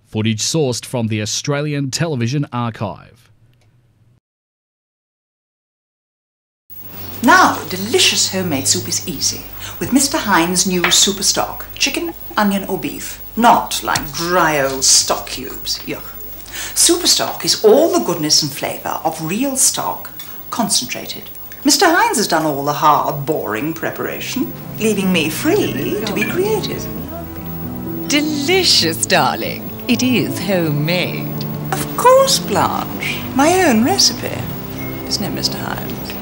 Footage sourced from the Australian Television Archive. Now, delicious homemade soup is easy with Mr. Heinz' new super stock, chicken, onion or beef, not like dry old stock cubes. Yuck. Super stock is all the goodness and flavour of real stock, concentrated. Mr. Heinz has done all the hard, boring preparation, leaving me free to be creative. Delicious, darling. It is homemade. Of course, Blanche. My own recipe. Isn't it, Mr. Heinz?